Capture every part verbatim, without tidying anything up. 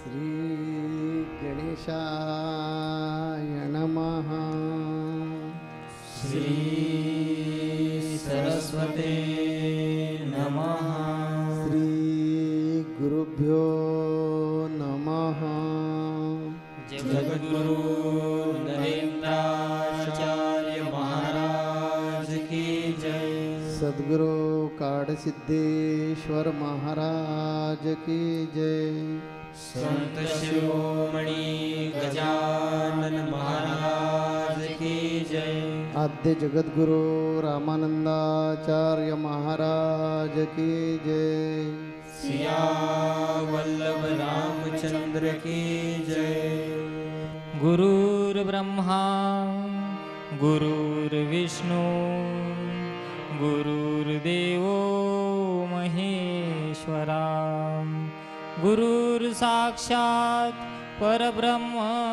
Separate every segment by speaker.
Speaker 1: श्री गणेशाय नमः.
Speaker 2: श्री सरस्वते नमः.
Speaker 1: श्री गुरुभ्यो नमः.
Speaker 2: जगद्गुरु नरेंद्राचार्य महाराज की जय.
Speaker 1: सद्गुरु काडसिद्धेश्वर महाराज की जय.
Speaker 2: संत शिरोमणी गजानन महाराज की जय.
Speaker 1: आद्य जगद्गुरु रामानंदाचार्य महाराज की जय.
Speaker 2: सिया वल्लभ रामचंद्र की जय. गुरुर्ब्रह्मा गुरुर्विष्णू गुरुर्देवो महेश्वरा. गुरुर्साक्षात् परब्रह्म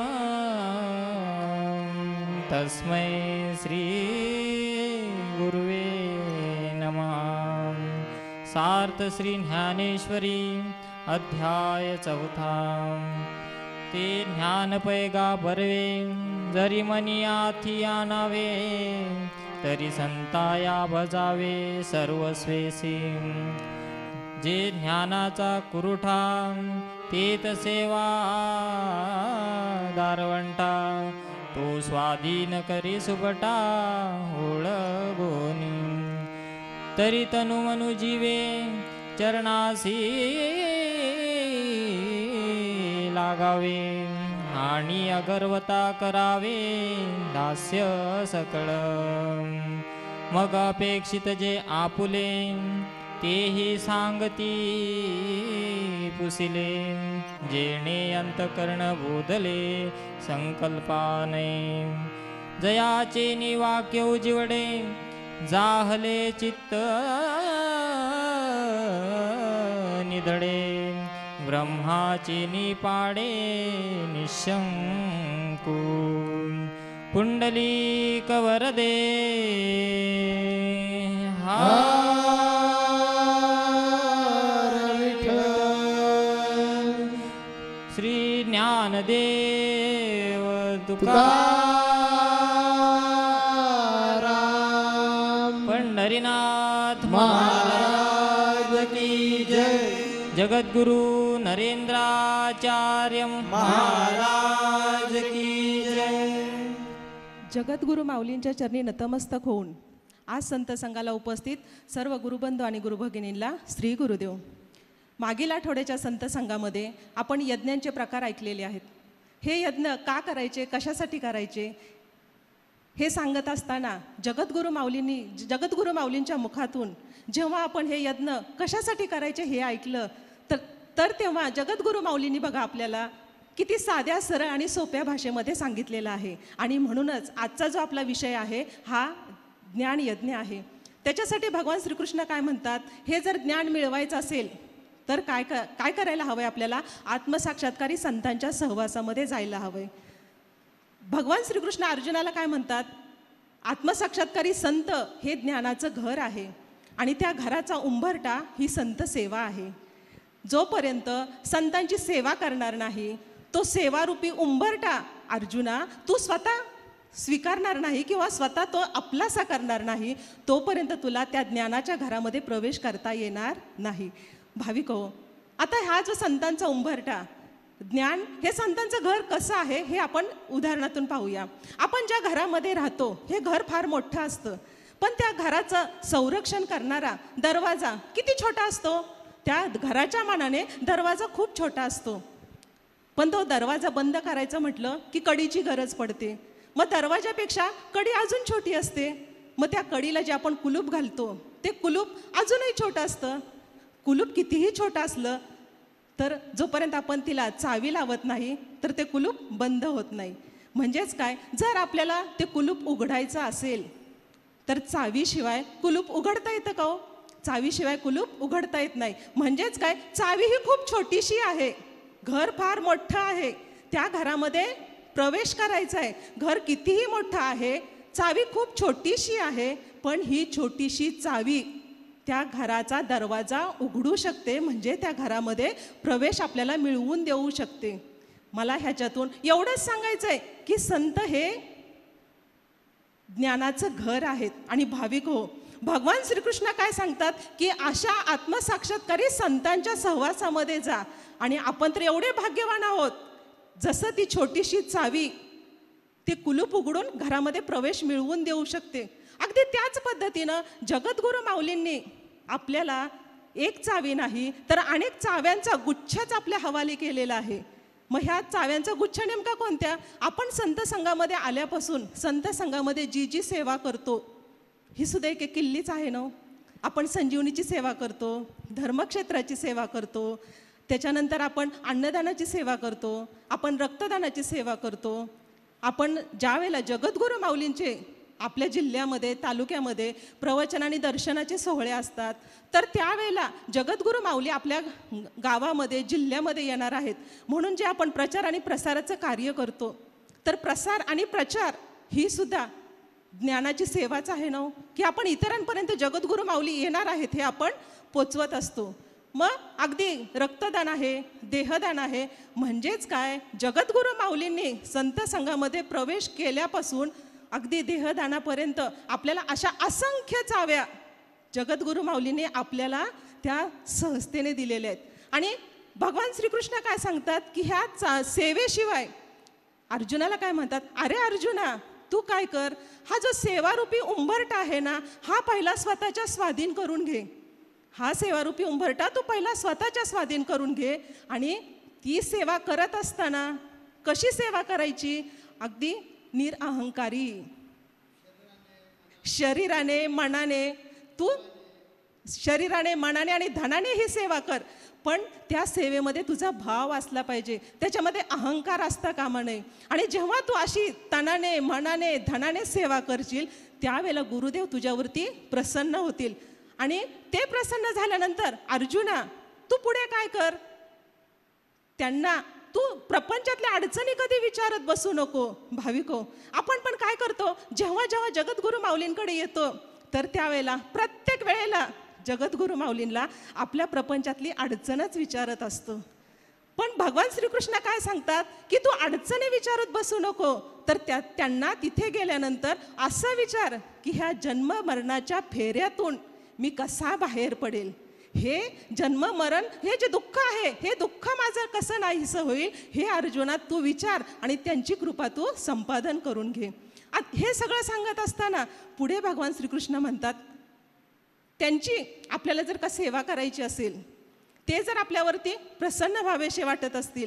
Speaker 2: तस्मै श्री गुरुवे नमः. सार्थ श्री ज्ञानेश्वरी अध्याय चौथा. ते ज्ञान पैगा बरवे जरी मनी आथी आणावे तरी संताया बजावे सर्वस्वेसी. जे ज्ञानाचा कुरुठा तेत सेवा दारवंटा तो स्वाधीन करी सुबटा ओळगोनी. तरी तनु मनु जीवे चरणासी लागावे आणि अगर्वता करावे दास्य सकळ. मग अपेक्षित जे आपुले तेही सांगती पुसिले. जेणे अंतकर्ण बोधले संकल्पाने जयाचे निवाक्य उजिवडे जाहले चित्त निधडे. ब्रह्माची निपाडे निशंकू. पुंडलीक वरदे
Speaker 1: हर विठ्ठल.
Speaker 2: श्री ज्ञानदेव
Speaker 1: तुकाराम
Speaker 2: पंढरीनाथ
Speaker 1: महाराज की जय.
Speaker 2: जगद्गुरु नरेंद्राचार्य महाराज की जय.
Speaker 3: जगद्गुरु माऊलींच्या चरणी नतमस्तक होऊन आज संत संघाला उपस्थित सर्व गुरुबंधू आणि गुरुभगिनींना श्री गुरुदेव. मागील आठवड्याच्या संत संघामध्ये आपण यज्ञांचे प्रकार ऐकलेले आहेत. हे यज्ञ का करायचे, कशासाठी करायचे हे सांगत असताना जगद्गुरु माऊलींनी जगद्गुरु माऊलींच्या मुखातून जेव्हा आपण हे यज्ञ कशासाठी करायचे हे ऐकलं तर तर तेव्हा जगद्गुरु माऊलींनी बघा आपल्याला किती साध्या सरळ आणि सोप्या भाषेमध्ये सांगितलेलं आहे. आणि म्हणूनच आजचा जो आपला विषय आहे हा ज्ञान यज्ञ आहे. त्याच्यासाठी भगवान श्रीकृष्ण काय म्हणतात, हे जर ज्ञान मिळवायचं असेल तर काय क काय करायला हवं आहे आपल्याला, आत्मसाक्षात्कारी संतांच्या सहवासामध्ये जायला हवं आहे. भगवान श्रीकृष्ण अर्जुनाला काय म्हणतात, आत्मसाक्षात्कारी संत हे ज्ञानाचं घर आहे आणि त्या घराचा उंबरठा ही संत सेवा आहे. जोपर्यंत संतांची सेवा करणार नाही तो सेवारूपी उंबरठा अर्जुना तू स्वतः स्वीकारणार नाही किंवा स्वतः तो आपलासा करणार नाही तोपर्यंत तुला त्या ज्ञानाच्या घरामध्ये प्रवेश करता येणार नाही. भाविक हो, आता हा जो संतांचा उंबरठा ज्ञान हे संतांचं घर कसं आहे हे आपण उदाहरणातून पाहूया. आपण ज्या घरामध्ये राहतो हे घर फार मोठं असतं पण त्या घराचं संरक्षण करणारा दरवाजा किती छोटा असतो. त्या घराच्या मानाने दरवाजा खूप छोटा असतो पण तो दरवाजा बंद करायचं म्हटलं की कडीची गरज पडते. मग दरवाजापेक्षा कडी अजून छोटी असते. मग त्या कडीला जे आपण कुलूप घालतो ते कुलूप अजूनही छोटं असतं. कुलूप कितीही छोटं असलं तर जोपर्यंत आपण तिला चावी लावत नाही तर ते कुलूप बंद होत नाही. म्हणजेच काय, जर आपल्याला ते कुलूप उघडायचं असेल तर चावीशिवाय कुलूप उघडता येतं का हो? चावीशिवाय कुलूप उघडता येत नाही. म्हणजेच काय, चावी ही खूप छोटीशी आहे, घर फार मोठं आहे, त्या घरामध्ये प्रवेश करायचा आहे. घर कितीही मोठं आहे, चावी खूप छोटीशी आहे पण ही छोटीशी चावी त्या घराचा दरवाजा उघडू शकते, म्हणजे त्या घरामध्ये प्रवेश आपल्याला मिळवून देऊ शकते. मला ह्याच्यातून एवढंच सांगायचं आहे की संत हे ज्ञानाचं घर आहेत. आणि भाविक हो, भगवान श्रीकृष्ण काय सांगतात की अशा आत्मसाक्षात्कारी संतांच्या सहवासामध्ये जा. आणि आपण तर एवढे भाग्यवान आहोत, जसं ती छोटीशी चावी ते कुलूप उघडून घरामध्ये प्रवेश मिळवून देऊ शकते. अगदी त्याच पद्धतीनं जगद्गुरू माऊलींनी आपल्याला एक चावी नाही तर अनेक चाव्यांचा गुच्छच आपल्या हवाली केलेला आहे. मग ह्या चाव्यांचा गुच्छ नेमका कोणत्या? आपण संत संघामध्ये आल्यापासून संत संघामध्ये जी जी सेवा करतो ही सुद्धा एक किल्लीच आहे ना. आपण संजीवनीची सेवा करतो, धर्मक्षेत्राची सेवा करतो, त्याच्यानंतर आपण अन्नदानाची सेवा करतो, आपण रक्तदानाची सेवा करतो. आपण ज्या वेळेला जगद्गुरू माऊलींचे आपल्या जिल्ह्यामध्ये तालुक्यामध्ये प्रवचन आणि दर्शनाचे सोहळे असतात, तर त्यावेळेला जगद्गुरू माऊली आपल्या गावामध्ये जिल्ह्यामध्ये येणार आहेत. म्हणून जे आपण प्रचार आणि प्रसाराचं कार्य करतो, तर प्रसार आणि प्रचार ही सुद्धा ज्ञानाची सेवाच आहे ना, की आपण इतरांपर्यंत जगद्गुरू माऊली येणार आहेत हे आपण पोचवत असतो. मग अगदी रक्तदान आहे, देहदान आहे, म्हणजेच काय, जगद्गुरू माऊलींनी संत संघामध्ये प्रवेश केल्यापासून अगदी देहदानापर्यंत आपल्याला अशा असंख्य चाव्या जगद्गुरू माऊलींनी आपल्याला त्या सहजतेने दिलेल्या आहेत. आणि भगवान श्रीकृष्ण काय सांगतात की ह्या चा सेवेशिवाय अर्जुनाला काय म्हणतात, अरे अर्जुना तू काय कर, हा जो सेवारूपी उंबरटा आहे ना, हा पहिला स्वतःच्या स्वाधीन करून घे. हा सेवारूपी उंबरटा तू पहिला स्वतःच्या स्वाधीन करून घे. आणि ती सेवा करत असताना कशी सेवा करायची, अगदी निरअहंकारी, शरीराने मनाने, तू शरीराने मनाने आणि धनाने ही सेवा कर, पण त्या सेवेमध्ये तुझा भाव असला पाहिजे, त्याच्यामध्ये अहंकार असता कामा नये. आणि जेव्हा तू अशी तनाने मनाने धनाने सेवा करशील, त्यावेळेला गुरुदेव तुझ्यावरती प्रसन्न होतील. आणि ते प्रसन्न झाल्यानंतर अर्जुना तू पुढे काय कर, त्यांना तू प्रपंचातल्या अडचणी कधी विचारत बसू नको. भाविको, आपण पण काय करतो, जेव्हा जेव्हा जगद्गुरू माऊलींकडे येतो, तर त्यावेळेला प्रत्येक वेळेला जगद्गुरू माऊलींना आपल्या प्रपंचातली अडचणच विचारत असतो. पण भगवान श्रीकृष्ण काय सांगतात की तू अडचणी विचारत बसू नको, तर त्या त्यांना तिथे गेल्यानंतर असं विचार की ह्या जन्म मरणाच्या फेऱ्यातून मी कसा बाहेर पडेल, हे जन्म मरण हे जे दुःख आहे, हे दुःख माझं कसं नाहीसं होईल, हे अर्जुना तू विचार आणि त्यांची कृपा तू संपादन करून घे. हे सगळं सांगत असताना पुढे भगवान श्रीकृष्ण म्हणतात, त्यांची आपल्याला जर का सेवा करायची असेल, ते जर आपल्यावरती प्रसन्न व्हावेसे वाटत असतील,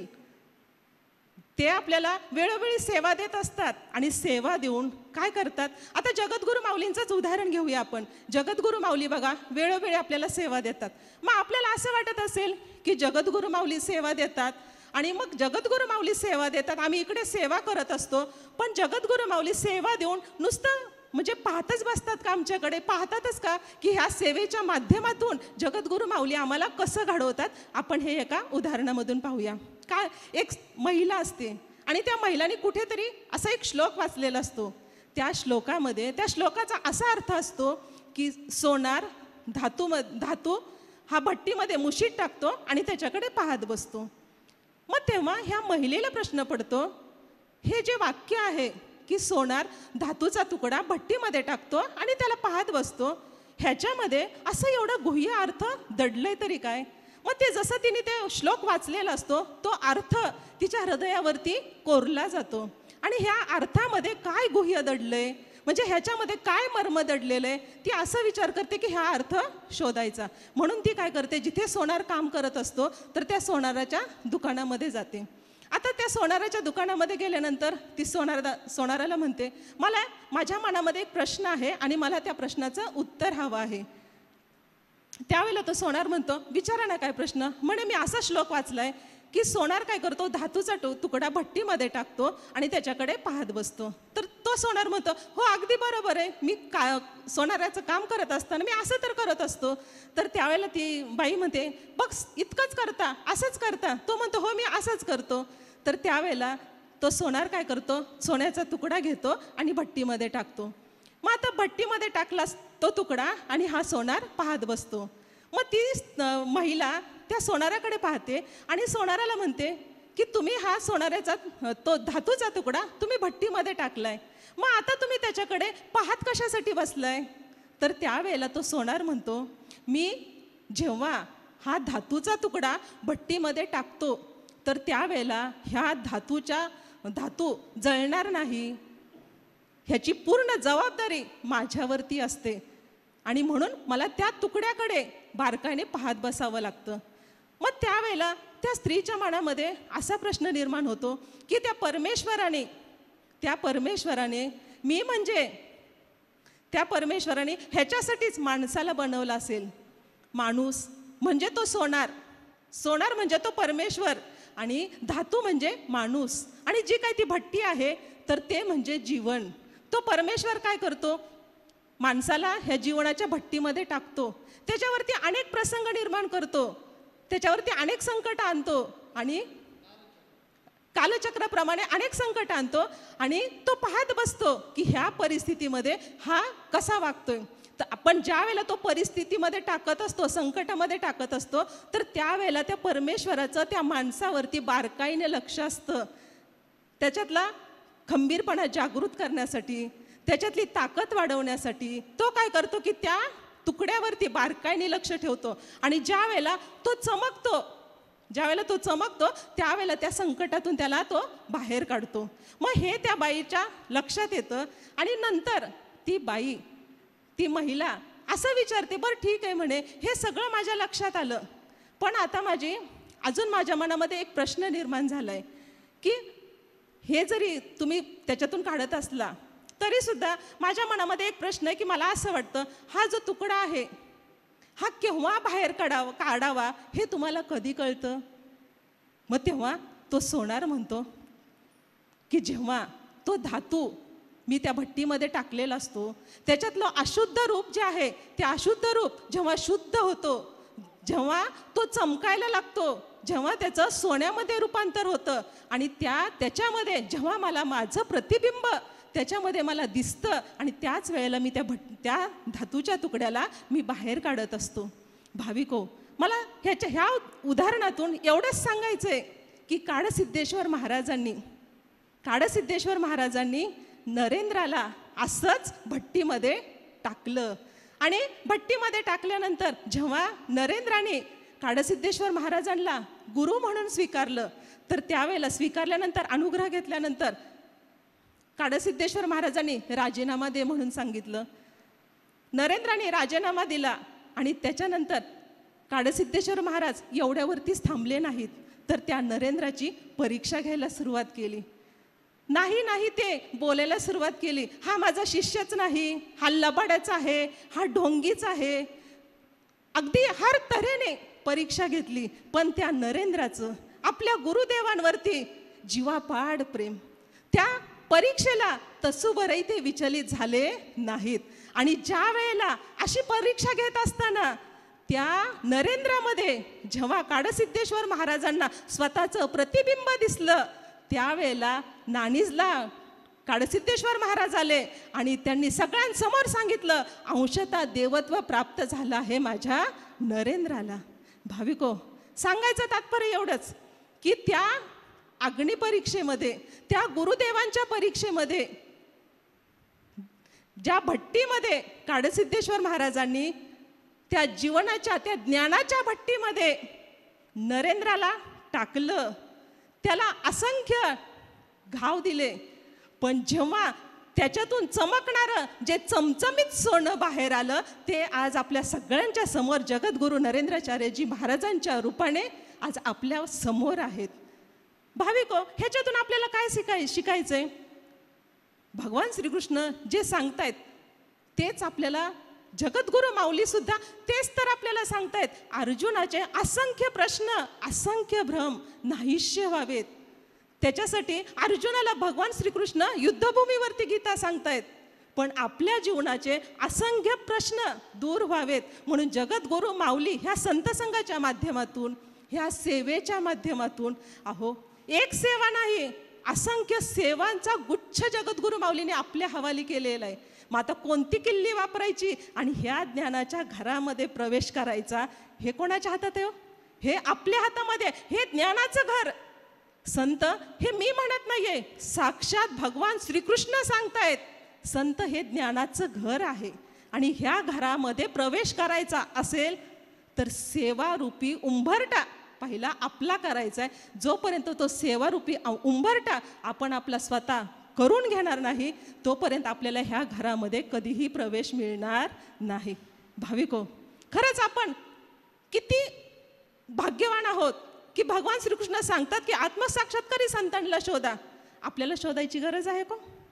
Speaker 3: ते आपल्याला वेळोवेळी सेवा देत असतात. आणि सेवा देऊन काय करतात, आता जगद्गुरू माऊलींचंच उदाहरण घेऊया आपण. जगद्गुरू माऊली बघा वेळोवेळी आपल्याला सेवा देतात. मग आपल्याला असं वाटत असेल की जगद्गुरू माऊली सेवा देतात आणि मग जगद्गुरू माऊली सेवा देतात, आम्ही इकडे सेवा करत असतो, पण जगद्गुरू माऊली सेवा देऊन नुसतं म्हणजे पाहतच बसतात का आमच्याकडे, पाहतातच का की ह्या सेवेच्या माध्यमातून जगद्गुरू माऊली आम्हाला कसं घडवतात. आपण हे एका उदाहरणामधून पाहूया. काय, एक महिला असते आणि त्या महिलांनी कुठेतरी असा एक श्लोक वाचलेला असतो. त्या श्लोकामध्ये त्या श्लोकाचा असा अर्थ असतो की सोनार धातू धातू हा भट्टीमध्ये मुशीत टाकतो आणि त्याच्याकडे पाहत बसतो. मग तेव्हा ह्या महिलेला प्रश्न पडतो, हे जे वाक्य आहे की सोनार धातूचा तुकडा भट्टीमध्ये टाकतो आणि त्याला पाहत बसतो, ह्याच्यामध्ये असं एवढा गुह्य अर्थ दडलंय तरी काय. मग ते जसं तिने ते श्लोक वाचलेला असतो, तो अर्थ तिच्या हृदयावरती कोरला जातो. आणि ह्या अर्थामध्ये काय गुह्य दडलंय, म्हणजे ह्याच्यामध्ये काय मर्म दडलेलं आहे, ती असं विचार करते की हा अर्थ शोधायचा. म्हणून ती काय करते, जिथे सोनार काम करत असतो तर त्या सोनाराच्या दुकानामध्ये जाते. आता त्या सोनाराच्या दुकानामध्ये गेल्यानंतर ती सोनार सोनाराला म्हणते, मला माझ्या मनामध्ये एक प्रश्न आहे आणि मला त्या प्रश्नाचं उत्तर हवं आहे. त्यावेळेला तो सोनार म्हणतो, विचारा ना काय प्रश्न. म्हणे मी असा श्लोक वाचलाय की सोनार काय करतो, धातूचा तुकडा भट्टीमध्ये टाकतो आणि त्याच्याकडे पाहत बसतो. तर तो सोनार म्हणतो, हो अगदी बरोबर आहे, मी का सोनाराचं काम करत असताना मी असं तर करत असतो. तर त्यावेळेला ती बाई म्हणते, बघ इतकंच करता, असंच करता. तो म्हणतो, हो मी असंच करतो. तर त्यावेळेला तो सोनार काय करतो, सोन्याचा तुकडा घेतो आणि भट्टीमध्ये टाकतो. मग आता भट्टीमध्ये टाकला तो तुकडा आणि हा सोनार पाहत बसतो. मग ती अं, महिला त्या सोनाराकडे पाहते आणि सोनाराला म्हणते की तुम्ही हा सोनाराचा तो धातूचा तुकडा तुम्ही भट्टीमध्ये टाकलाय, मग आता तुम्ही त्याच्याकडे पाहत कशासाठी बसलाय? तर त्यावेळेला तो सोनार म्हणतो, मी जेव्हा हा धातूचा तुकडा भट्टीमध्ये टाकतो तर त्यावेळेला ह्या धातूच्या धातू जळणार नाही, ह्याची पूर्ण जबाबदारी माझ्यावरती असते आणि म्हणून मला त्या तुकड्याकडे बारकाईने पाहत बसावं लागतं. मग त्यावेळेला त्या स्त्रीच्या मनामध्ये असा प्रश्न निर्माण होतो की त्या परमेश्वराने त्या परमेश्वराने मी म्हणजे त्या परमेश्वराने ह्याच्यासाठीच माणसाला बनवलं असेल. माणूस म्हणजे तो सोनार, सोनार म्हणजे तो परमेश्वर आणि धातू म्हणजे माणूस आणि जी काही ती भट्टी आहे तर ते म्हणजे जीवन. तो परमेश्वर काय करतो? माणसाला ह्या जीवनाच्या भट्टीमध्ये टाकतो, त्याच्यावरती अनेक प्रसंग निर्माण करतो, त्याच्यावरती अनेक संकट आणतो आणि कालचक्राप्रमाणे अनेक संकट आणतो आणि तो पाहत बसतो की ह्या परिस्थितीमध्ये हा कसा वागतोय. तर आपण ज्या वेळेला तो परिस्थितीमध्ये टाकत असतो, संकटामध्ये टाकत असतो, तर त्यावेळेला त्या परमेश्वराचं त्या माणसावरती बारकाईने लक्ष असतं. त्याच्यातला खंबीरपणा जागृत करण्यासाठी, त्याच्यातली ताकद वाढवण्यासाठी तो काय करतो की त्या तुकड्यावरती बारकाईने लक्ष ठेवतो आणि ज्या वेळेला तो चमकतो ज्या वेळेला तो चमकतो त्यावेळेला त्या संकटातून त्याला तो बाहेर काढतो. मग हे त्या बाईच्या लक्षात येतं आणि नंतर ती बाई ती महिला असं विचारते, बरं ठीक आहे म्हणे, हे सगळं माझ्या लक्षात आलं, पण आता माझी अजून माझ्या मनामध्ये एक प्रश्न निर्माण झाला आहे की हे जरी तुम्ही त्याच्यातून काढत असला तरीसुद्धा माझ्या मनामध्ये एक प्रश्न आहे की मला असं वाटतं हा जो तुकडा आहे हा केव्हा बाहेर काढावा काढावा हे तुम्हाला कधी कळतं? मग तेव्हा तो सोनार म्हणतो की जेव्हा तो धातू मी त्या भट्टीमध्ये टाकलेला असतो त्याच्यातलं अशुद्ध रूप जे आहे ते अशुद्ध रूप जेव्हा शुद्ध होतो, जेव्हा तो चमकायला लागतो, जेव्हा त्याचं सोन्यामध्ये रूपांतर होतं आणि त्या त्याच्यामध्ये जेव्हा मला माझं प्रतिबिंब त्याच्यामध्ये मला दिसतं आणि त्याच वेळेला मी त्या भट त्या धातूच्या तुकड्याला मी बाहेर काढत असतो. भाविको, मला ह्याच्या ह्या उदाहरणातून एवढंच सांगायचं आहे की काडसिद्धेश्वर महाराजांनी काडसिद्धेश्वर महाराजांनी नरेंद्राला असंच भट्टीमध्ये टाकलं आणि भट्टीमध्ये टाकल्यानंतर जेव्हा नरेंद्राने काडसिद्धेश्वर महाराजांना गुरु म्हणून स्वीकारलं तर त्यावेळेला स्वीकारल्यानंतर अनुग्रह घेतल्यानंतर काडसिद्धेश्वर महाराजांनी राजीनामा दे म्हणून सांगितलं. नरेंद्राने राजीनामा दिला आणि त्याच्यानंतर काडसिद्धेश्वर महाराज एवढ्यावरतीच थांबले नाहीत तर त्या नरेंद्राची परीक्षा घ्यायला सुरुवात केली. नाही नाही ते बोलायला सुरुवात केली, हा माझा शिष्यच नाही, हा लबाड्याचा आहे, हा ढोंगीच आहे. अगदी हर तऱ्हेने परीक्षा घेतली, पण त्या नरेंद्राचं आपल्या गुरुदेवांवरती जीवापाड प्रेम. त्या परीक्षेला तसूबरही ते विचलित झाले नाहीत आणि ज्या वेळेला अशी परीक्षा घेत असताना त्या नरेंद्रामध्ये जेव्हा काडसिद्धेश्वर महाराजांना स्वतःचं प्रतिबिंब दिसलं त्यावेळेला नाणीजला काडसिद्धेश्वर महाराज आले आणि त्यांनी सगळ्यांसमोर सांगितलं, अंशतः देवत्व प्राप्त झालं आहे माझ्या नरेंद्राला. भाविको, सांगायचं तात्पर्य एवढंच की त्या अग्निपरीक्षेमध्ये, त्या गुरुदेवांच्या परीक्षेमध्ये, ज्या भट्टीमध्ये काडसिद्धेश्वर महाराजांनी त्या जीवनाच्या त्या ज्ञानाच्या भट्टीमध्ये नरेंद्राला टाकलं, त्याला असंख्य घाव दिले, पण जेव्हा त्याच्यातून चमकणारं जे चमचमीत सोनं बाहेर आलं ते आज आपल्या सगळ्यांच्या समोर जगद्गुरु नरेंद्राचार्यजी महाराजांच्या रूपाने आज आपल्या समोर आहेत. भाविको, ह्याच्यातून आपल्याला काय शिकाय शिकायचंय? भगवान श्रीकृष्ण जे सांगतायत तेच आपल्याला जगद्गुरु माऊली सुद्धा तेच तर आपल्याला सांगतायत. अर्जुनाचे असंख्य प्रश्न, असंख्य भ्रम नाहीशे व्हावेत, त्याच्यासाठी अर्जुनाला भगवान श्रीकृष्ण युद्धभूमीवरती गीता सांगतायत. पण आपल्या जीवनाचे असंख्य प्रश्न दूर व्हावेत म्हणून जगद्गुरु माऊली ह्या संत संघाच्या माध्यमातून, ह्या सेवेच्या माध्यमातून, अहो एक सेवा नाही, असंख्य सेवांचा गुच्छ जगद्गुरू माऊलीने आपल्या हवाली केलेला आहे. मग आता कोणती किल्ली वापरायची आणि ह्या ज्ञानाच्या घरामध्ये प्रवेश करायचा, हे कोणाच्या हातात आहे हो? हे आपल्या हातामध्ये. हे ज्ञानाचं घर. संत हे मी म्हणत नाहीये, साक्षात भगवान श्रीकृष्ण सांगतायत, संत हे ज्ञानाचं घर आहे. आणि ह्या घरामध्ये प्रवेश करायचा असेल तर सेवारूपी उंबरटा पहिला आपला करायचा आहे. जोपर्यंत तो सेवारूपी उंबरटा आपण आपला स्वतः करून घेणार नाही, तोपर्यंत आपल्याला ह्या घरामध्ये कधीही प्रवेश मिळणार नाही. भाविको, खरंच आपण किती भाग्यवान आहोत की भगवान श्रीकृष्ण सांगतात की आत्मसाक्षात्कारी संतांना शोधा. आपल्याला शोधायची गरज आहे का?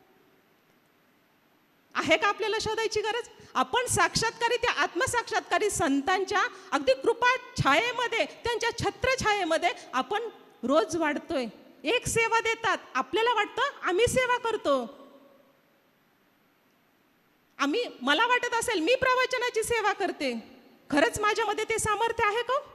Speaker 3: आहे का आपल्याला शोधायची गरज? आपण साक्षात्कारी त्या आत्मसाक्षात्कारी संतांच्या अगदी कृपा छायेमध्ये, त्यांच्या छत्रछायेमध्ये आपण रोज वाढतोय. एक सेवा देतात, आपल्याला वाटतं आम्ही सेवा करतो. आम्ही मला वाटत असेल मी प्रवचनाची सेवा करते. खरंच माझ्यामध्ये ते सामर्थ्य आहे का?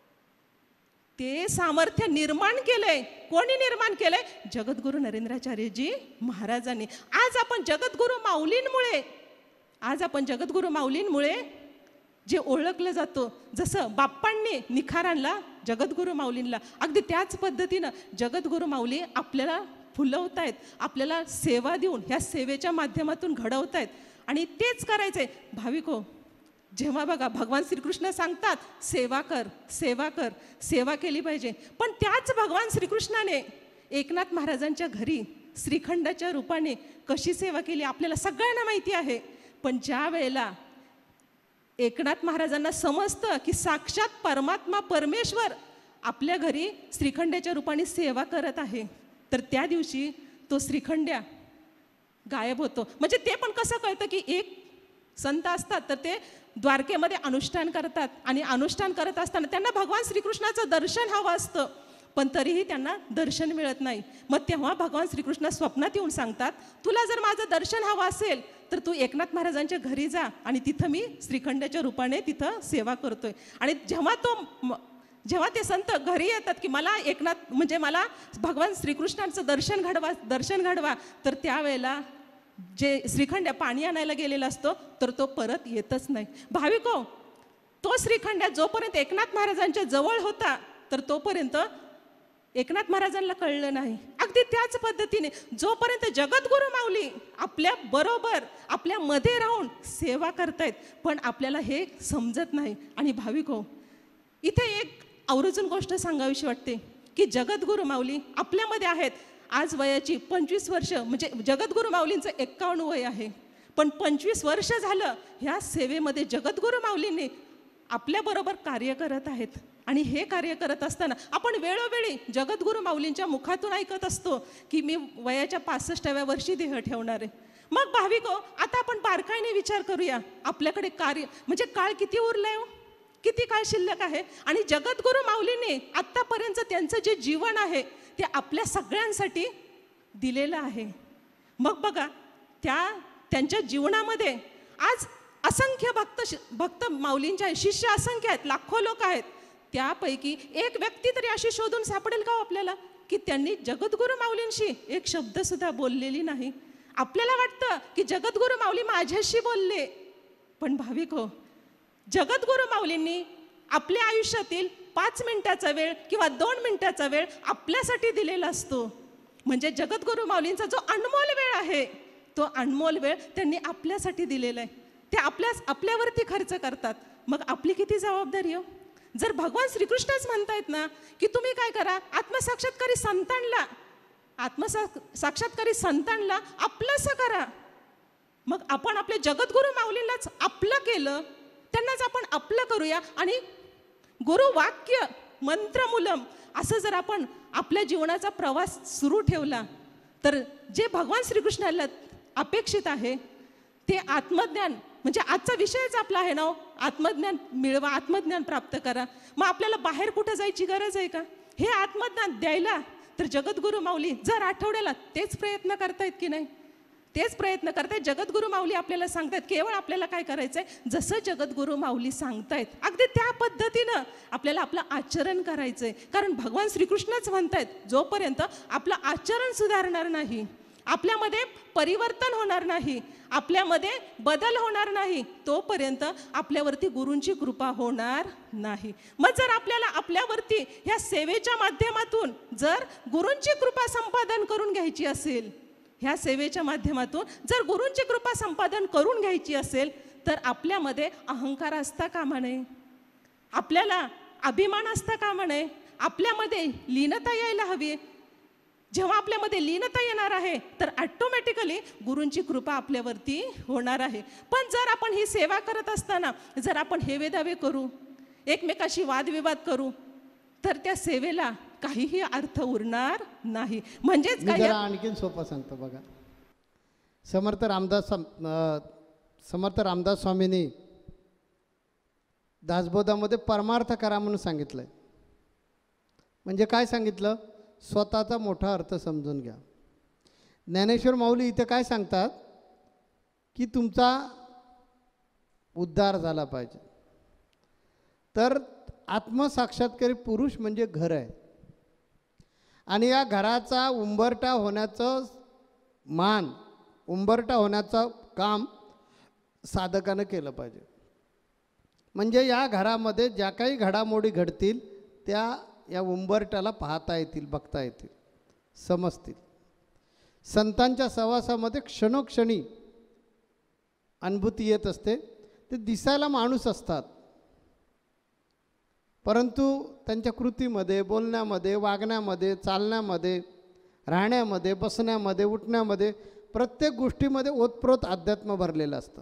Speaker 3: ते सामर्थ्य निर्माण केलंय. कोणी निर्माण केलंय? जगद्गुरु नरेंद्राचार्यजी महाराजांनी. आज आपण जगद्गुरु माऊलींमुळे आज आपण जगद्गुरु माऊलींमुळे जे ओळखलं जातो, जसं बाप्पांनी निखार आणला जगद्गुरु माऊलींना, अगदी त्याच पद्धतीनं जगद्गुरु माऊली आपल्याला फुलवतायत, आपल्याला सेवा देऊन ह्या सेवेच्या माध्यमातून घडवतायत. आणि तेच करायचंय. भाविको, जेव्हा बघा भगवान श्रीकृष्ण सांगतात सेवा कर, सेवा कर, सेवा केली पाहिजे. पण त्याच भगवान श्रीकृष्णाने एकनाथ महाराजांच्या घरी श्रीखंडाच्या रूपाने कशी सेवा केली आपल्याला सगळ्यांना माहिती आहे. पण ज्या वेळेला एकनाथ महाराजांना समजतं की साक्षात परमात्मा परमेश्वर आपल्या घरी श्रीखंड्याच्या रूपाने सेवा करत आहे, तर त्या दिवशी तो श्रीखंड्या गायब होतो. म्हणजे ते पण कसं कळतं की एक संत असतात तर ते द्वारकेमध्ये अनुष्ठान करतात आणि अनुष्ठान करत असताना त्यांना भगवान श्रीकृष्णाचं दर्शन हवं असतं, पण तरीही त्यांना दर्शन मिळत नाही. मग तेव्हा भगवान श्रीकृष्ण स्वप्नात येऊन सांगतात, तुला जर माझं दर्शन हवं असेल तर तू एकनाथ महाराजांच्या घरी जा आणि तिथं मी श्रीखंडाच्या रूपाने तिथं सेवा करतोय. आणि जेव्हा तो जेव्हा ते संत घरी येतात की मला एकनाथ म्हणजे मला भगवान श्रीकृष्णांचं दर्शन घडवा दर्शन घडवा तर त्यावेळेला जे श्रीखंड्या पाणी आणायला गेलेला असतो तर तो परत येतच नाही. भाविको, तो श्रीखंड्या जोपर्यंत एकनाथ महाराजांच्या जवळ होता तर तोपर्यंत एकनाथ महाराजांना कळलं नाही. अगदी त्याच पद्धतीने जोपर्यंत जगद्गुरु माऊली आपल्या बरोबर आपल्या मध्ये राहून सेवा करतायत पण आपल्याला हे समजत नाही. आणि भाविको, इथे एक आवर्जून गोष्ट सांगावीशी वाटते की जगद्गुरु माऊली आपल्यामध्ये आहेत. आज वयाची पंचवीस वर्ष म्हणजे जगद्गुरु माऊलींचं एक्कावन्न वय आहे, पण पंचवीस वर्ष झालं ह्या सेवेमध्ये जगद्गुरु माऊलींनी आपल्याबरोबर कार्य करत आहेत. आणि हे कार्य करत असताना आपण वेळोवेळी जगद्गुरु माऊलींच्या मुखातून ऐकत असतो की मी वयाच्या पासष्टाव्या वर्षी देह ठेवणार आहे. मग भाविको, आता आपण बारकाईने विचार करूया, आपल्याकडे कार्य म्हणजे काळ किती उरलाय हो? किती काळ शिल्लक आहे? आणि जगद्गुरु माऊलींनी आत्तापर्यंत त्यांचं जे जीवन आहे ते आपल्या सगळ्यांसाठी दिलेलं आहे. मग बघा, त्या त्यांच्या जीवनामध्ये आज असंख्य भक्त भक्त माऊलींच्या शिष्य असंख्य आहेत, लाखो लोक आहेत. त्यापैकी एक व्यक्ती तरी अशी शोधून सापडेल का आपल्याला की त्यांनी जगद्गुरु माऊलींशी एक शब्द सुद्धा बोललेली नाही? आपल्याला वाटतं की जगद्गुरु माऊली माझ्याशी बोलले, पण भाविको, जगद्गुरु माऊलींनी आपल्या आयुष्यातील पाच मिनिटाचा वेळ किंवा दोन मिनिटाचा वेळ आपल्यासाठी दिलेला असतो. म्हणजे जगद्गुरु माऊलींचा जो अनमोल वेळ आहे तो अनमोल वेळ त्यांनी आपल्यासाठी दिलेला आहे. ते आपल्या आपल्यावरती खर्च करतात. मग आपली किती जबाबदारी हो? जर भगवान श्रीकृष्णच म्हणतायत ना की तुम्ही काय करा, आत्मसाक्षात्कारी संतांना आत्मसा साक्षात्कारी संतांना आपलंसं करा. मग आपण आपल्या जगद्गुरु माऊलींनाच आपलं केलं, त्यांनाच आपण आपलं करूया. आणि गुरुवाक्य मंत्रमूलम असं जर आपण आपल्या जीवनाचा प्रवास सुरू ठेवला तर जे भगवान श्रीकृष्णाला अपेक्षित आहे ते आत्मज्ञान, म्हणजे आजचा विषयच आपला आहे ना, आत्मज्ञान मिळवा, आत्मज्ञान प्राप्त करा. मग आपल्याला बाहेर कुठं जायची गरज आहे का? हे आत्मज्ञान द्यायला तर जगद्गुरु माऊली जर आठवड्याला तेच प्रयत्न करतायत की नाही? तेच प्रयत्न करतायत. जगद्गुरू माऊली आपल्याला सांगतायत, केवळ आपल्याला काय करायचंय, जसं जगद्गुरू माऊली सांगतायत अगदी त्या पद्धतीनं आपल्याला आपलं आचरण करायचंय. कारण भगवान श्रीकृष्णच म्हणतायत, जोपर्यंत आपलं आचरण सुधारणार नाही, आपल्यामध्ये परिवर्तन होणार नाही, आपल्यामध्ये बदल होणार नाही, तोपर्यंत आपल्यावरती गुरूंची कृपा होणार नाही. मग जर आपल्याला आपल्यावरती ह्या सेवेच्या माध्यमातून जर गुरूंची कृपा संपादन करून घ्यायची असेल, ह्या सेवेच्या माध्यमातून जर गुरूंची कृपा संपादन करून घ्यायची असेल, तर आपल्यामध्ये अहंकार असता कामा नये, आपल्याला अभिमान असता कामा नये, आपल्यामध्ये लीनता यायला हवी. जेव्हा आपल्यामध्ये लीनता येणार आहे तर ऑटोमॅटिकली गुरूंची कृपा आपल्यावरती होणार आहे. पण जर आपण ही सेवा करत असताना जर आपण हेवे दावे करू, एकमेकाशी वादविवाद करू, तर त्या सेवेला काहीही अर्थ उरणार नाही. म्हणजेच
Speaker 1: मी
Speaker 3: काय,
Speaker 1: जरा आणखीन सोपं सांगतो बघा. समर्थ रामदास अं, समर्थ रामदास स्वामींनी दासबोधामध्ये परमार्थ करा म्हणून सांगितलंय. म्हणजे काय सांगितलं, स्वतःचा मोठा अर्थ समजून घ्या. ज्ञानेश्वर माऊली इथे काय सांगतात की तुमचा उद्धार झाला पाहिजे, तर आत्मसाक्षात्कारी पुरुष म्हणजे घर आहे, आणि या घराचा उंबरठा होण्याचं मान, उंबरठा होण्याचं काम साधकानं केलं पाहिजे. म्हणजे या घरामध्ये ज्या काही घडामोडी घडतील त्या या उंबरठ्याला पाहता येतील, बघता येतील, समजतील. संतांच्या सहवासामध्ये क्षणोक्षणी अनुभूती येत असते. ते दिसायला माणूस असतात, परंतु त्यांच्या कृतीमध्ये, बोलण्यामध्ये, वागण्यामध्ये, चालण्यामध्ये, राहण्यामध्ये, बसण्यामध्ये, उठण्यामध्ये, प्रत्येक गोष्टीमध्ये ओतप्रोत अध्यात्म भरलेलं असतं.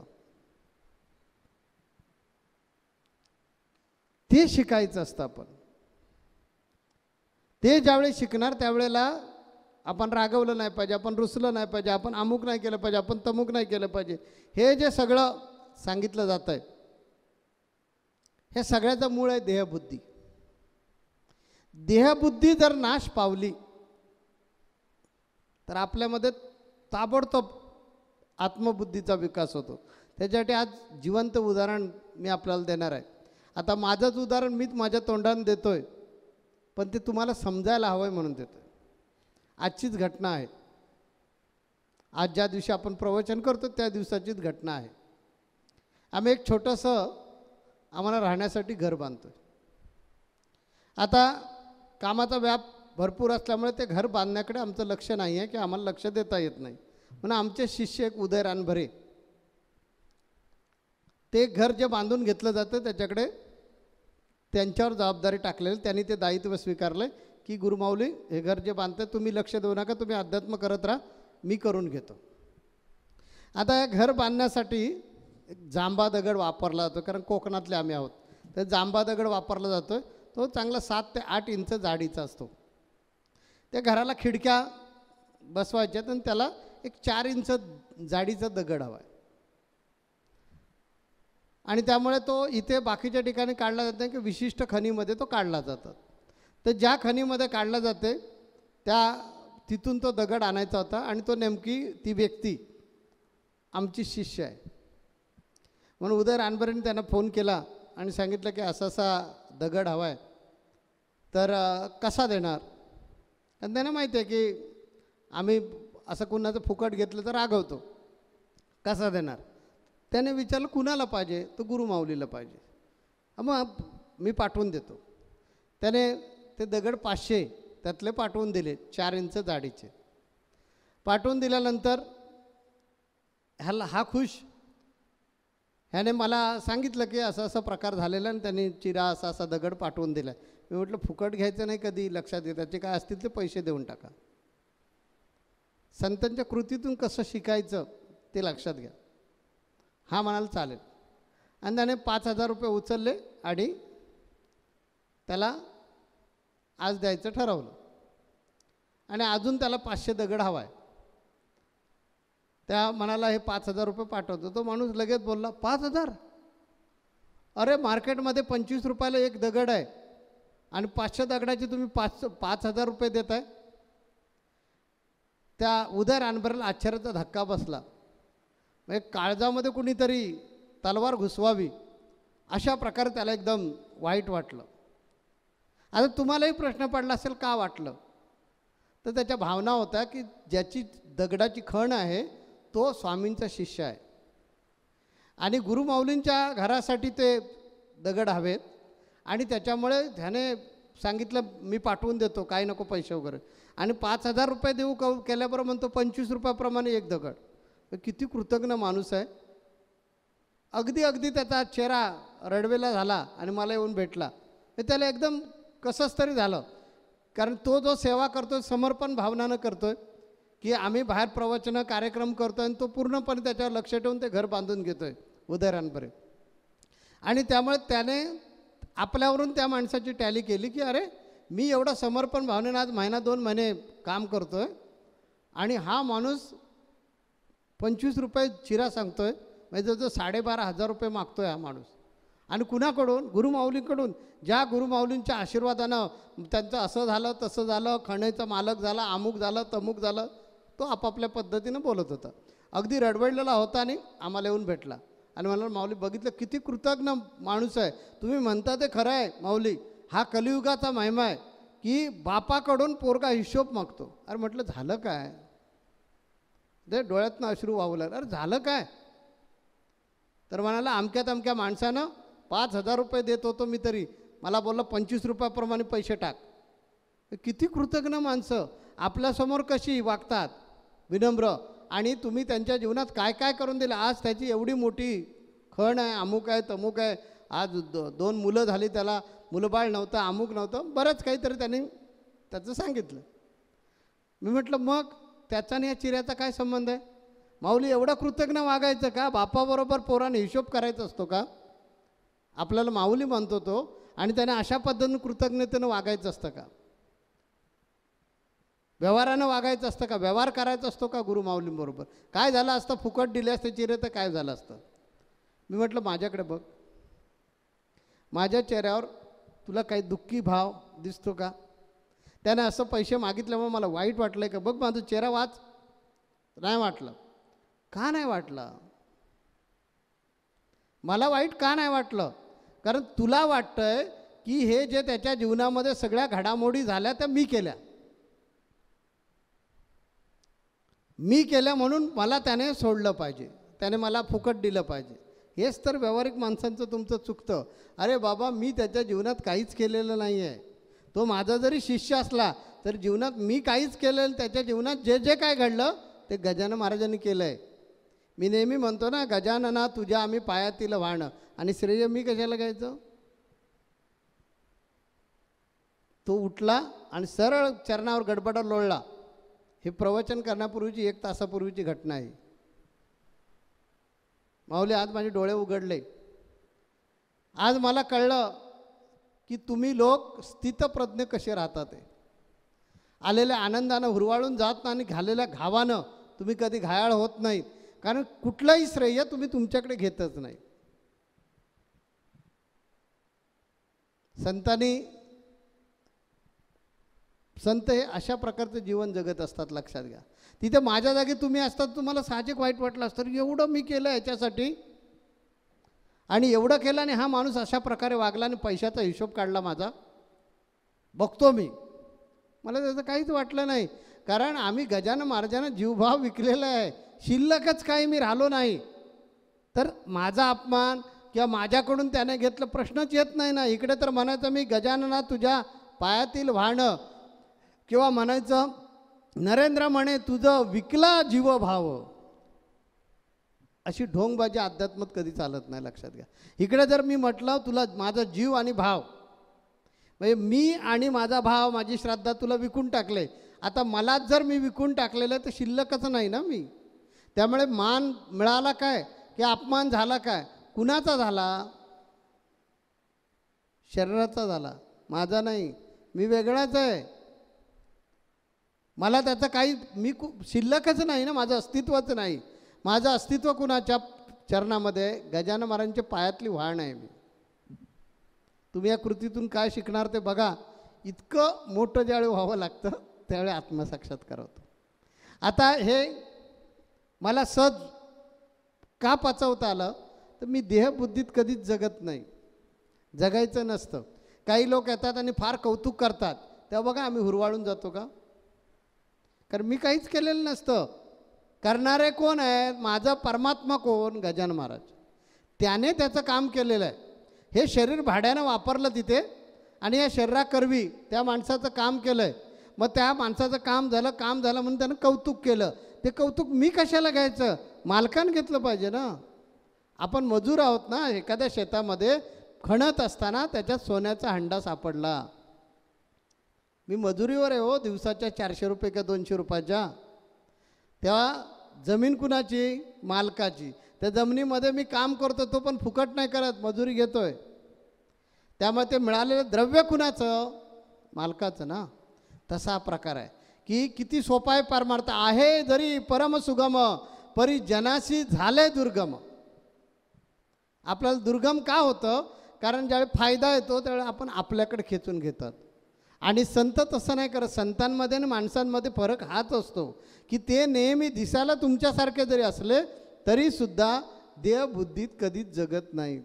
Speaker 1: ते शिकायचं असतं आपण. ते ज्यावेळी शिकणार त्यावेळेला आपण रागवलं नाही पाहिजे, आपण रुसलं नाही पाहिजे, आपण अमुक नाही केलं पाहिजे, आपण तमुक नाही केलं पाहिजे. हे जे सगळं सांगितलं जात आहे, हे सगळ्याचं मूळ आहे देहबुद्धी. देहबुद्धी जर नाश पावली तर आपल्यामध्ये ताबडतोब आत्मबुद्धीचा विकास होतो. त्याच्यासाठी आज जिवंत उदाहरण मी आपल्याला देणार आहे. आता माझंच उदाहरण मीच माझ्या तोंडाने देतोय, पण ते तुम्हाला समजायला हवं आहे म्हणून देतोय. आजचीच घटना आहे. आज ज्या दिवशी आपण प्रवचन करतो त्या दिवसाचीच घटना आहे. आम्ही एक छोटंसं आम्हाला राहण्यासाठी घर बांधतो. आता कामाचा व्याप भरपूर असल्यामुळे ते घर बांधण्याकडे आमचं लक्ष नाही आहे, की आम्हाला लक्ष देता येत नाही. म्हणून आमचे शिष्य एक उदय रानभरे, ते घर जे बांधून घेतलं जातं त्याच्याकडे त्यांच्यावर जबाबदारी टाकलेली. त्यांनी ते दायित्व स्वीकारलं की गुरुमाऊली हे घर जे बांधतं तुम्ही लक्ष देऊ नका, तुम्ही अध्यात्म करत राहा, मी करून घेतो. आता हे घर बांधण्यासाठी जांबा दगड वापरला जातो, कारण कोकणातले आम्ही आहोत. तर जांबा दगड वापरला जातो. तो चांगला सात ते आठ इंच जाडीचा असतो. त्या घराला खिडक्या बसवायच्यात आणि त्याला एक चार इंच जाडीचा दगड हवा आहे. आणि त्यामुळे तो इथे बाकीच्या ठिकाणी काढला जात नाही, की विशिष्ट खणीमध्ये तो काढला जातात. तर ज्या खणीमध्ये काढला जाते त्या तिथून तो दगड आणायचा होता, आणि तो नेमकी ती व्यक्ती आमची शिष्य आहे. म्हणून उदय रानभरेंनी त्यांना फोन केला आणि सांगितलं की असा असा दगड हवा आहे, तर कसा देणार. आणि त्यांना माहिती आहे की आम्ही असं कुणाचं फुकट घेतलं तर रागवतो, कसा देणार. त्याने विचारलं कुणाला पाहिजे, तर गुरुमाऊलीला पाहिजे. मग मी पाठवून देतो. त्याने ते दगड पाचशे त्यातले पाठवून दिले, चार इंच जाडीचे. पाठवून दिल्यानंतर ह्याला हा खुश, ह्याने मला सांगितलं की असा असा प्रकार झालेला आणि त्यांनी चिरा असा असा दगड पाठवून दिला. मी म्हटलं फुकट घ्यायचं नाही कधी, लक्षात येत त्याचे काय असतील ते पैसे देऊन टाका. संतांच्या कृतीतून कसं शिकायचं ते लक्षात घ्या. हा म्हणाला चालेल. आणि त्याने पाच हजार रुपये उचलले आणि त्याला आज द्यायचं ठरवलं. आणि अजून त्याला पाचशे दगड हवा आहे. त्या म्हणाला हे पाच हजार रुपये पाठवतो. तो माणूस लगेच बोलला पाच हजार अरे मार्केटमध्ये पंचवीस रुपयाला एक दगड आहे आणि पाचशे दगडाचे तुम्ही पाच पाच हजार रुपये देत आहे. त्या उदय रानभरेला आश्चर्याचा धक्का बसला. म्हणजे काळजामध्ये कुणीतरी तलवार घुसवावी अशा प्रकारे त्याला एकदम वाईट वाटलं. आता तुम्हालाही प्रश्न पडला असेल का वाटलं, तर त्याच्या भावना होत्या की ज्याची दगडाची खण आहे तो स्वामींचा शिष्य आहे आणि गुरुमाऊलींच्या घरासाठी ते दगड हवेत आणि त्याच्यामुळे त्याने सांगितलं मी पाठवून देतो, काही नको पैसे वगैरे. आणि पाच हजार रुपये देऊ क केल्याबरोबर म्हणतो पंचवीस रुपयाप्रमाणे एक दगड. किती कृतज्ञ माणूस आहे. अगदी अगदी त्याचा चेहरा रडवेला झाला आणि मला येऊन भेटला. त्याला एकदम कसंच तरी झालं, कारण तो जो सेवा करतोय समर्पण भावनानं करतोय की आम्ही बाहेर प्रवचनं कार्यक्रम करतो आणि तो पूर्णपणे त्याच्यावर लक्ष ठेवून ते घर बांधून घेतोय उदयरांपर्यंत. आणि त्यामुळे त्याने आपल्यावरून त्या माणसाची टॅली केली की अरे मी एवढं समर्पण भावनेनं आज महिना दोन महिने काम करतो आहे आणि हा माणूस पंचवीस रुपये चिरा सांगतो आहे, म्हणजे जो साडेबारा हजार रुपये मागतो आहे हा माणूस. आणि कुणाकडून? गुरुमाऊलीकडून. ज्या गुरुमाऊलींच्या आशीर्वादानं त्यांचं असं झालं तसं झालं, खणेचा मालक झाला, अमुक झालं तमुक झालं, तो आपापल्या पद्धतीनं बोलत होता. अगदी रडवडलेला होता आणि आम्हाला येऊन भेटला आणि मला माऊली बघितलं किती कृतज्ञ माणूस आहे. तुम्ही म्हणता ते खरं आहे माऊली, हा कलियुगाचा महिमा आहे की बापाकडून पोरगा हिशोब मागतो. अरे म्हटलं झालं काय? ते डोळ्यातनं अश्रू वाहू लागलं. अरे झालं काय? तर म्हणाला अमक्या तमक्या माणसानं पाच हजार रुपये देत होतो मी, तरी मला बोललं पंचवीस रुपयाप्रमाणे पैसे टाक. किती कृतज्ञ माणसं आपल्यासमोर कशी वागतात, विनम्र. आणि तुम्ही त्यांच्या जीवनात काय काय करून दिलं. आज त्याची एवढी मोठी खण आहे, अमुक आहे तमुक आहे, आज दो दोन मुलं झाली, त्याला मुलंबाळ नव्हतं, अमुक नव्हतं, बरंच काहीतरी त्यांनी त्याचं सांगितलं. मी म्हटलं मग त्याचा आणि या चिऱ्याचा काय संबंध आहे? माऊली एवढं कृतज्ञ वागायचं का? बापाबरोबर पोराने हिशोब करायचा असतो का? आपल्याला माऊली म्हणतो तो आणि त्याने अशा पद्धतीनं कृतज्ञतेनं वागायचं असतं का? व्यवहारानं वागायचं असतं का? व्यवहार करायचा असतो का गुरुमाऊलींबरोबर? काय झालं असतं? फुकट दिले असते चिरे तर काय झालं असतं? मी म्हटलं माझ्याकडे बघ, माझ्या चेहऱ्यावर तुला काही दुःखी भाव दिसतो का? त्याने असं पैसे मागितल्यामुळे मला वाईट वाटलं का? बघ माझा चेहरा वाच. नाही वाटलं. का नाही वाटलं? मला वाईट का नाही वाटलं? कारण तुला वाटतंय की हे जे त्याच्या जीवनामध्ये सगळ्या घडामोडी झाल्या त्या मी केल्या, मी केल्या म्हणून मला त्याने सोडलं पाहिजे, त्याने मला फुकट दिलं पाहिजे. हेच तर व्यावहारिक माणसांचं तुमचं चुकतं. अरे बाबा मी त्याच्या जीवनात काहीच केलेलं नाही आहे. तो माझा जरी शिष्य असला तर जीवनात मी काहीच केलेलं, त्याच्या जीवनात जे जे काय घडलं ते गजानन महाराजांनी केलं आहे. मी नेहमी म्हणतो ना, गजानना तुझ्या आम्ही पायातील वाहणं, आणि श्रेय मी कशाला घ्यायचं? तो उठला आणि सरळ चरणावर गडबडा लोळला. हे प्रवचन करण्यापूर्वीची एक तासापूर्वीची घटना आहे. माऊली आज माझे डोळे उघडले. आज मला कळलं की तुम्ही लोक स्थितप्रज्ञ कसे राहतात. आहे आलेल्या आनंदानं हुरवाळून जात नाही आणि घालेल्या घावानं तुम्ही कधी घायाळ होत नाहीत, कारण कुठलंही श्रेय तुम्ही तुमच्याकडे घेतच नाही. संतांनी संत हे अशा प्रकारचं जीवन जगत असतात, लक्षात घ्या. तिथे माझ्या जागी तुम्ही असतात तुम्हाला साहजिक वाईट वाटलं असतं, एवढं मी केलं याच्यासाठी आणि एवढं केलं आणि हा माणूस अशा प्रकारे वागला आणि पैशाचा हिशोब काढला माझा, बघतो मी. मला त्याचं काहीच वाटलं नाही, कारण आम्ही गजानन महाराजांना जीवभाव विकलेला आहे. शिल्लकच काही मी राहिलो नाही तर माझा अपमान किंवा माझ्याकडून त्याने घेतलं प्रश्नच येत नाही ना. इकडे तर म्हणायचं मी गजानना तुझ्या पायातील वाहणं, किंवा म्हणायचं नरेंद्र म्हणे तुझं विकला जीवभाव. अशी ढोंगबाजी अध्यात्मात कधी चालत नाही, लक्षात घ्या. इकडे जर मी म्हटलं तुला माझा जीव आणि भाव, म्हणजे मी आणि माझा भाव माझी श्रद्धा तुला विकून टाकले, आता मलाच जर मी विकून टाकलेलं तर शिल्लकच नाही ना मी. त्यामुळे मान मिळाला काय की अपमान झाला काय? कुणाचा झाला? शरीराचा झाला, माझा नाही. मी वेगळाच आहे, मला त्याचं काही मी शिल्लकच नाही ना, माझं अस्तित्वच नाही. माझं अस्तित्व कुणाच्या चरणामध्ये? गजानन महाराजांच्या पायातली वाहण आहे मी. तुम्ही या कृतीतून काय शिकणार ते बघा. इतकं मोठं ज्यावेळी व्हावं लागतं त्यावेळी आत्मसाक्षात्कार होतो. आता हे मला सहज का पचवता आलं तर मी देहबुद्धीत कधीच जगत नाही, जगायचं नसतं. काही लोक येतात आणि फार कौतुक करतात, तेव्हा बघा आम्ही हुरवाळून जातो का? कारण मी काहीच केलेलं नसतं. करणारे कोण आहेत? माझा परमात्मा कोण? गजानन महाराज. त्याने त्याचं काम केलेलं आहे. हे शरीर भाड्यानं वापरलं तिथे आणि या शरीराकरवी त्या माणसाचं काम केलं आहे. मग त्या माणसाचं काम झालं, काम झालं म्हणून त्यानं कौतुक केलं. ते कौतुक मी कशाला घ्यायचं? मालकानं घेतलं पाहिजे ना. आपण मजूर आहोत ना. एखाद्या शेतामध्ये खणत असताना त्याच्यात सोन्याचा हंडा सापडला. मी मजुरीवर आहे हो, दिवसाच्या चारशे रुपये का दोनशे रुपयाच्या. तेव्हा जमीन कुणाची? मालकाची. त्या जमिनीमध्ये मी काम करतो, तो पण फुकट नाही करत, मजुरी घेतोय. त्यामुळे ते मिळालेलं द्रव्य कुणाचं? मालकाचं ना. तसा प्रकार आहे की किती सोपा आहे परमार्थ. आहे जरी परम सुगम, परी जनासी झाले दुर्गम. आपल्याला दुर्गम का होतं? कारण ज्यावेळी फायदा येतो त्यावेळी आपण आपल्याकडे खेचून घेतात. आणि संत तसं नाही करत. संतांमध्ये आणि माणसांमध्ये फरक हाच असतो की ते नेहमी दिसायला तुमच्यासारखे जरी असले तरीसुद्धा देहबुद्धीत कधीच जगत नाहीत.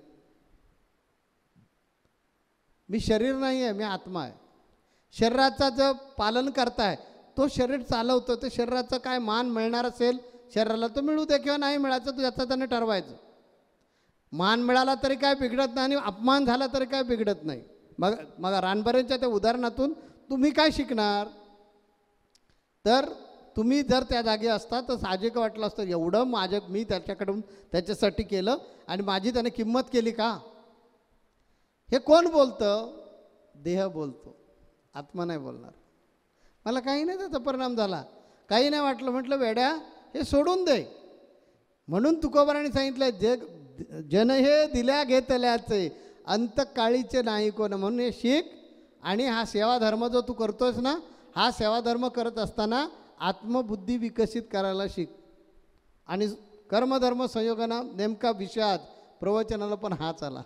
Speaker 1: मी शरीर नाही आहे, मी आत्मा आहे. शरीराचा जो पालन करताय तो शरीर चालवतो. ते शरीराचं काय मान मिळणार असेल शरीराला तो मिळू दे, किंवा नाही मिळायचं तो याचं त्याने ठरवायचं. मान मिळाला तरी काय बिघडत नाही आणि अपमान झाला तरी काय बिघडत नाही. मग मग रानबरेंच्या त्या उदाहरणातून तुम्ही काय शिकणार? तर तुम्ही जर त्या जागी असता तर साहजिक वाटलं असतं एवढं माझ्या मी त्याच्याकडून त्याच्यासाठी केलं आणि माझी त्याने किंमत केली का? हे कोण बोलतं? देह बोलतो, आत्मा नाही बोलणार. मला काही नाही त्याचा परिणाम झाला, काही नाही वाटलं. म्हटलं वेड्या हे सोडून दे. म्हणून तुकोबारांनी सांगितलं जे जन हे दिल्या घेतल्याचे अंतकाळीचे नाही कोण. म्हणून हे शिक आणि हा सेवाधर्म जो तू करतोयस ना, हा सेवाधर्म करत असताना आत्मबुद्धी विकसित करायला शिक. आणि कर्मधर्म संयोगाना नेमका विषयात प्रवचनाला पण हाच आला.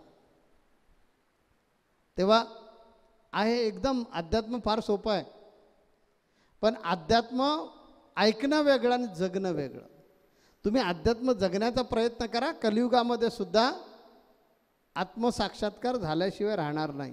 Speaker 1: तेव्हा आहे एकदम अध्यात्म फार सोपं आहे, पण अध्यात्म ऐकणं वेगळं आणि जगणं वेगळं. तुम्ही अध्यात्म जगण्याचा प्रयत्न करा. कलियुगामध्ये सुद्धा आत्मसाक्षात्कार झाल्याशिवाय राहणार नाही.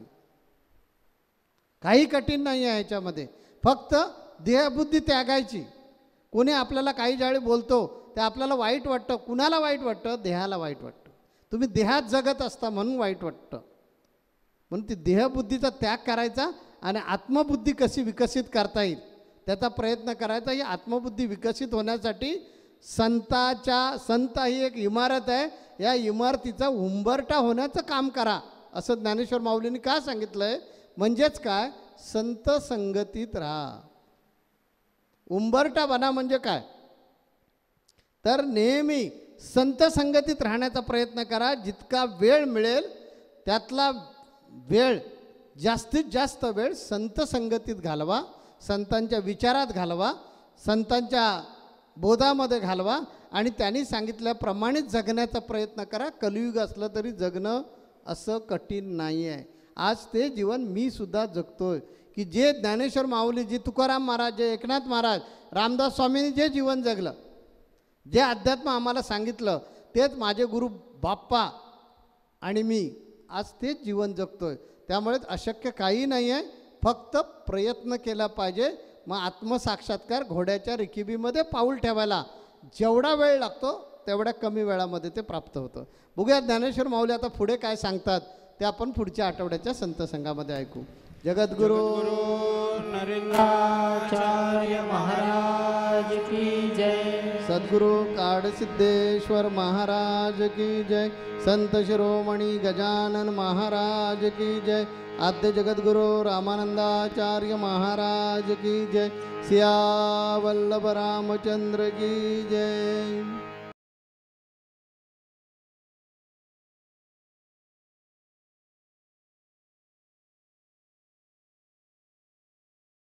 Speaker 1: काही कठीण नाही आहे ह्याच्यामध्ये, फक्त देहबुद्धी त्यागायची. कोणी आपल्याला काही ज्यावेळी बोलतो ते आपल्याला वाईट वाटतं. कुणाला वाईट वाटतं? देहाला वाईट वाटतं. तुम्ही देहात जगत असता म्हणून वाईट वाटतं. म्हणून ती देहबुद्धीचा त्याग करायचा आणि आत्मबुद्धी कशी विकसित करता येईल त्याचा प्रयत्न करायचा. ही आत्मबुद्धी विकसित होण्यासाठी संताच्या संत ही एक इमारत आहे, या इमारतीचा उंबरठा होण्याचं काम करा असं ज्ञानेश्वर माऊलींनी का सांगितलं आहे? म्हणजेच काय? संत संगतीत राहा. उंबरठा बना म्हणजे काय? तर नेहमी संत संगतीत राहण्याचा प्रयत्न करा. जितका वेळ मिळेल त्यातला वेळ जास्तीत जास्त वेळ संत संगतीत घालवा, संतांच्या विचारात घालवा, संतांच्या बोधामध्ये घालवा आणि त्यांनी सांगितल्याप्रमाणेच जगण्याचा प्रयत्न करा. कलियुग असलं तरी जगणं असं कठीण नाही आहे. आज ते जीवन मी सुद्धा जगतोय की जे ज्ञानेश्वर माऊली, जे तुकाराम महाराज, जे एकनाथ महाराज, रामदास स्वामींनी जे जीवन जगलं, जे अध्यात्म आम्हाला सांगितलं, तेच माझे गुरु बाप्पा आणि मी आज तेच जीवन जगतोय. त्यामुळे अशक्य काही नाही आहे, फक्त प्रयत्न केला पाहिजे. मग आत्मसाक्षात्कार घोड्याच्या रिकिबीमध्ये पाऊल ठेवायला जेवढा वेळ लागतो तेवढ्या कमी वेळामध्ये ते प्राप्त होतं. बघूया ज्ञानेश्वर माऊली आता पुढे काय सांगतात ते आपण पुढच्या आठवड्याच्या संत संघामध्ये ऐकू. जगद्गुरु
Speaker 2: नरेंद्राचार्य महाराज की जय.
Speaker 1: सद्गुरु काडसिद्धेश्वर महाराज की जय. संत शिरोमणी गजानन महाराज की जय. आद्य जगद्गुरु रामानंदाचार्य महाराज की जय. सिया वल्लभ रामचंद्र की जय.